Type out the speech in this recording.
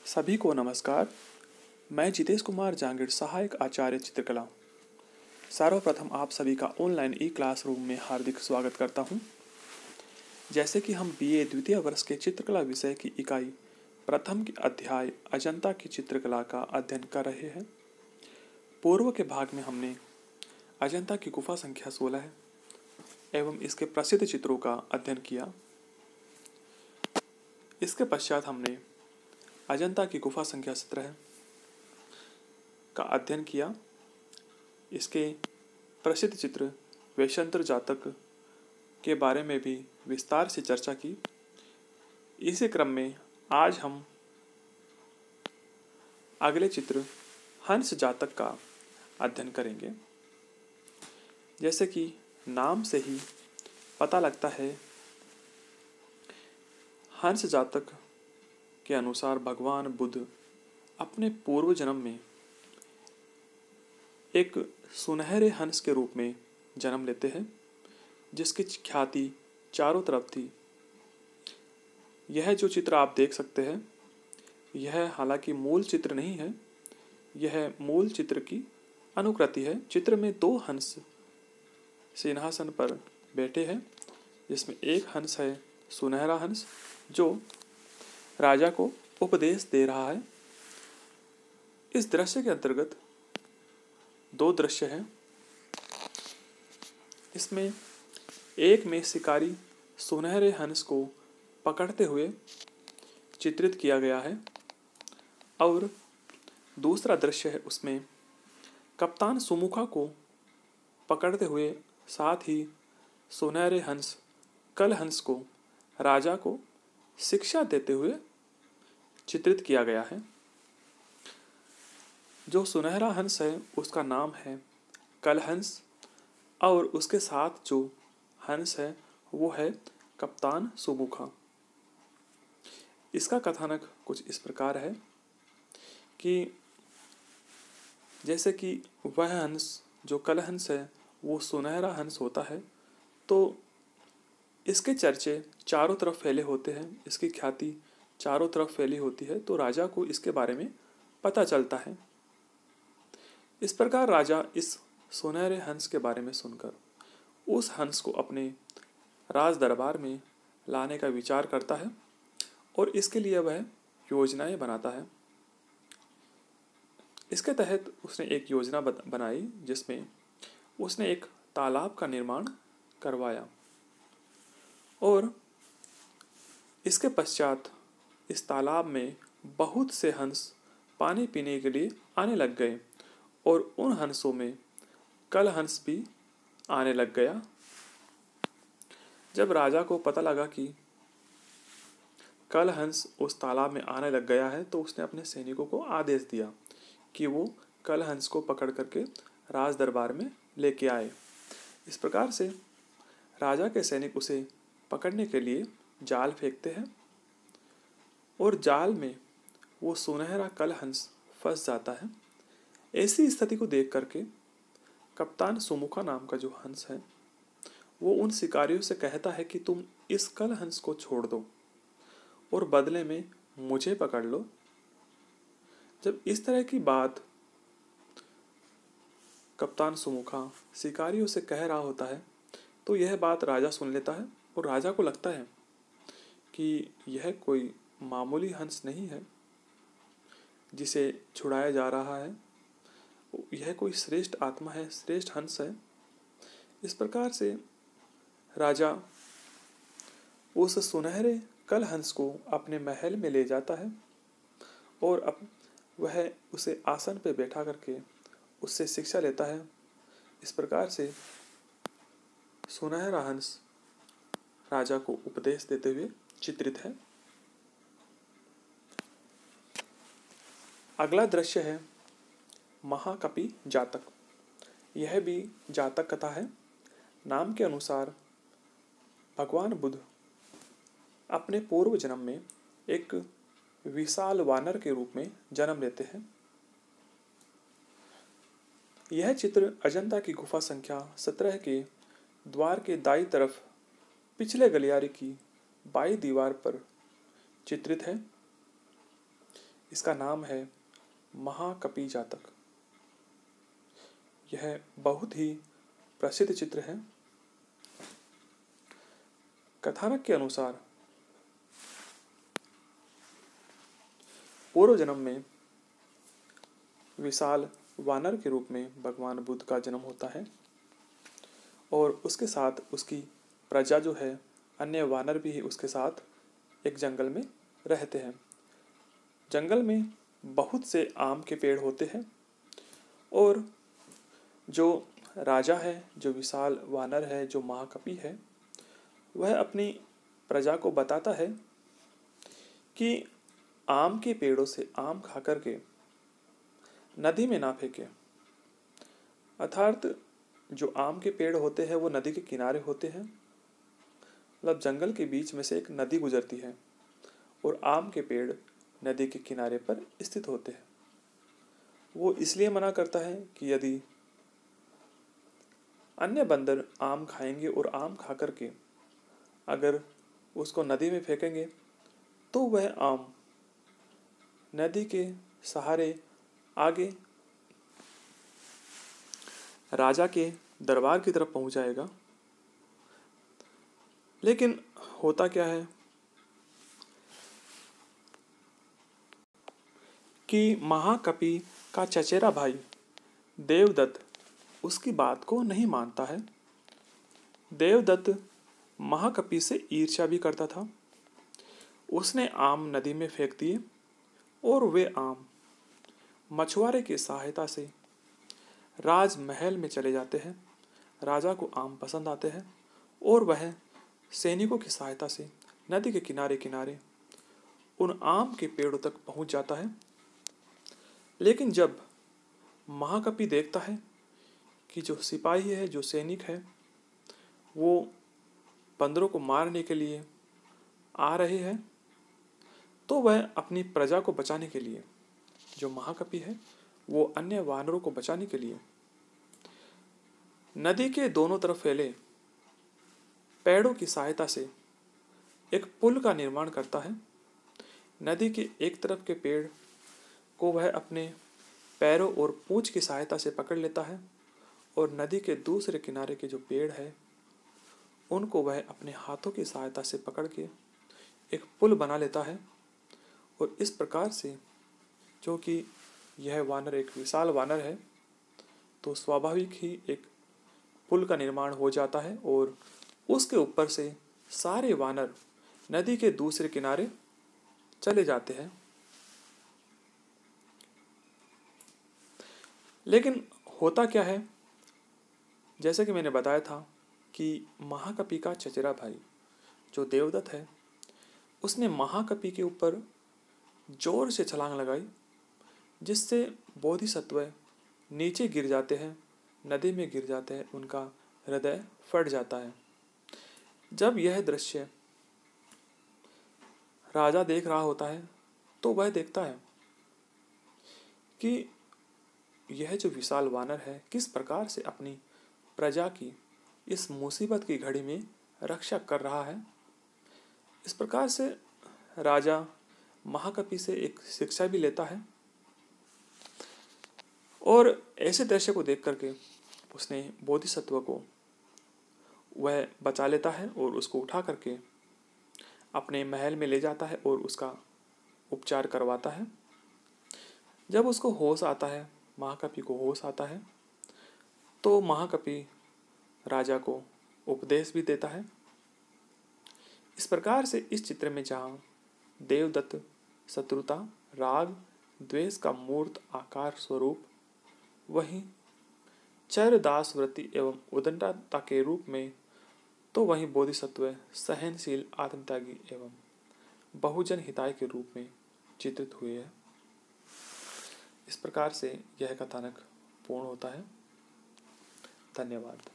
सभी को नमस्कार। मैं जितेश कुमार जांगिड़, सहायक आचार्य चित्रकला। सर्वप्रथम आप सभी का ऑनलाइन ई क्लासरूम में हार्दिक स्वागत करता हूं। जैसे कि हम बीए द्वितीय वर्ष के चित्रकला विषय की इकाई प्रथम के अध्याय अजंता की चित्रकला का अध्ययन कर रहे हैं। पूर्व के भाग में हमने अजंता की गुफा संख्या 16 एवं इसके प्रसिद्ध चित्रों का अध्ययन किया। इसके पश्चात हमने अजंता की गुफा संख्या 17 का अध्ययन किया। इसके प्रसिद्ध चित्र वेशंतर जातक के बारे में भी विस्तार से चर्चा की। इसी क्रम में आज हम अगले चित्र हंस जातक का अध्ययन करेंगे। जैसे कि नाम से ही पता लगता है, हंस जातक के अनुसार भगवान बुद्ध अपने पूर्व जन्म में एक सुनहरे हंस के रूप में जन्म लेते हैं, जिसकी ख्याति चारों तरफ थी। यह जो चित्र आप देख सकते हैं, यह हालांकि मूल चित्र नहीं है, यह मूल चित्र की अनुकृति है। चित्र में दो हंस सिंहासन पर बैठे हैं, जिसमें एक हंस है सुनहरा हंस, जो राजा को उपदेश दे रहा है। इस दृश्य के अंतर्गत दो दृश्य हैं। इसमें एक में शिकारी सुनहरे हंस को पकड़ते हुए चित्रित किया गया है और दूसरा दृश्य है, उसमें कप्तान सुमुखा को पकड़ते हुए साथ ही सुनहरे हंस कल हंस को राजा को शिक्षा देते हुए चित्रित किया गया है। जो सुनहरा हंस है उसका नाम है कलहंस और उसके साथ जो हंस है वो है कप्तान सुमुखा। इसका कथानक कुछ इस प्रकार है कि जैसे कि वह हंस जो कलहंस है वो सुनहरा हंस होता है, तो इसके चर्चे चारों तरफ फैले होते हैं, इसकी ख्याति चारों तरफ फैली होती है, तो राजा को इसके बारे में पता चलता है। इस प्रकार राजा इस सुनहरे हंस के बारे में सुनकर उस हंस को अपने राज दरबार में लाने का विचार करता है और इसके लिए वह योजनाएं बनाता है। इसके तहत उसने एक योजना बनाई, जिसमें उसने एक तालाब का निर्माण करवाया और इसके पश्चात इस तालाब में बहुत से हंस पानी पीने के लिए आने लग गए और उन हंसों में कल हंस भी आने लग गया। जब राजा को पता लगा कि कल हंस उस तालाब में आने लग गया है, तो उसने अपने सैनिकों को आदेश दिया कि वो कल हंस को पकड़ करके राज दरबार में लेके आए। इस प्रकार से राजा के सैनिक उसे पकड़ने के लिए जाल फेंकते हैं और जाल में वो सुनहरा कल हंस फंस जाता है। ऐसी स्थिति को देख करके कप्तान सुमुखा नाम का जो हंस है वो उन शिकारियों से कहता है कि तुम इस कल हंस को छोड़ दो और बदले में मुझे पकड़ लो। जब इस तरह की बात कप्तान सुमुखा शिकारियों से कह रहा होता है, तो यह बात राजा सुन लेता है और राजा को लगता है कि यह कोई मामूली हंस नहीं है जिसे छुड़ाया जा रहा है, यह कोई श्रेष्ठ आत्मा है, श्रेष्ठ हंस है। इस प्रकार से राजा उस सुनहरे कल हंस को अपने महल में ले जाता है और अब वह उसे आसन पे बैठा करके उससे शिक्षा लेता है। इस प्रकार से सुनहरा हंस राजा को उपदेश देते हुए चित्रित है। अगला दृश्य है महाकपि जातक। यह भी जातक कथा है। नाम के अनुसार भगवान बुद्ध अपने पूर्व जन्म में एक विशाल वानर के रूप में जन्म लेते हैं। यह चित्र अजंता की गुफा संख्या 17 के द्वार के दाईं तरफ पिछले गलियारे की बाईं दीवार पर चित्रित है। इसका नाम है महाकपि जातक। यह बहुत ही प्रसिद्ध चित्र है। कथानक के अनुसार पूर्व जन्म में विशाल वानर के रूप में भगवान बुद्ध का जन्म होता है और उसके साथ उसकी प्रजा जो है, अन्य वानर भी उसके साथ एक जंगल में रहते हैं। जंगल में बहुत से आम के पेड़ होते हैं और जो राजा है, जो विशाल वानर है, जो महाकपि है, वह अपनी प्रजा को बताता है कि आम के पेड़ों से आम खाकर के नदी में ना फेंके। अर्थात जो आम के पेड़ होते हैं वो नदी के किनारे होते हैं, मतलब जंगल के बीच में से एक नदी गुजरती है और आम के पेड़ नदी के किनारे पर स्थित होते हैं। वो इसलिए मना करता है कि यदि अन्य बंदर आम खाएंगे और आम खाकर के अगर उसको नदी में फेंकेंगे तो वह आम नदी के सहारे आगे राजा के दरबार की तरफ पहुंच जाएगा। लेकिन होता क्या है कि महाकपि का चचेरा भाई देवदत्त उसकी बात को नहीं मानता है। देवदत्त महाकपि से ईर्ष्या भी करता था। उसने आम नदी में फेंक दिए और वे आम मछुआरे की सहायता से राजमहल में चले जाते हैं। राजा को आम पसंद आते हैं और वह सैनिकों की सहायता से नदी के किनारे किनारे उन आम के पेड़ों तक पहुंच जाता है। लेकिन जब महाकपि देखता है कि जो सिपाही है, जो सैनिक है, वो बंदरों को मारने के लिए आ रहे हैं, तो वह अपनी प्रजा को बचाने के लिए, जो महाकपि है वो अन्य वानरों को बचाने के लिए नदी के दोनों तरफ फैले पेड़ों की सहायता से एक पुल का निर्माण करता है। नदी के एक तरफ के पेड़ को वह अपने पैरों और पूंछ की सहायता से पकड़ लेता है और नदी के दूसरे किनारे के जो पेड़ है उनको वह अपने हाथों की सहायता से पकड़ के एक पुल बना लेता है। और इस प्रकार से, क्योंकि यह वानर एक विशाल वानर है, तो स्वाभाविक ही एक पुल का निर्माण हो जाता है और उसके ऊपर से सारे वानर नदी के दूसरे किनारे चले जाते हैं। लेकिन होता क्या है, जैसे कि मैंने बताया था कि महाकपि का चचेरा भाई जो देवदत्त है, उसने महाकपि के ऊपर जोर से छलांग लगाई, जिससे बोधिसत्व नीचे गिर जाते हैं, नदी में गिर जाते हैं, उनका हृदय फट जाता है। जब यह दृश्य राजा देख रहा होता है तो वह देखता है कि यह जो विशाल वानर है किस प्रकार से अपनी प्रजा की इस मुसीबत की घड़ी में रक्षा कर रहा है। इस प्रकार से राजा महाकपि से एक शिक्षा भी लेता है और ऐसे दृश्य को देख करके उसने बोधिसत्व को वह बचा लेता है और उसको उठा करके अपने महल में ले जाता है और उसका उपचार करवाता है। जब उसको होश आता है, महाकपि को होश आता है, तो महाकपि राजा को उपदेश भी देता है। इस प्रकार से इस चित्र में जहाँ देवदत्त शत्रुता, राग, द्वेष का मूर्त आकार स्वरूप, वहीं चर दास वृत्ति एवं उदंडता के रूप में, तो वहीं बोधिसत्व सहनशील, आत्मत्यागी एवं बहुजन हिताय के रूप में चित्रित हुए हैं। इस प्रकार से यह कथानक पूर्ण होता है। धन्यवाद।